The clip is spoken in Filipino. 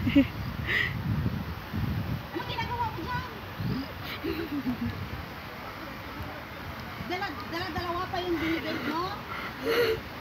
Ano ginagawa mo dyan? Dala-dalawa pa yung binigay mo?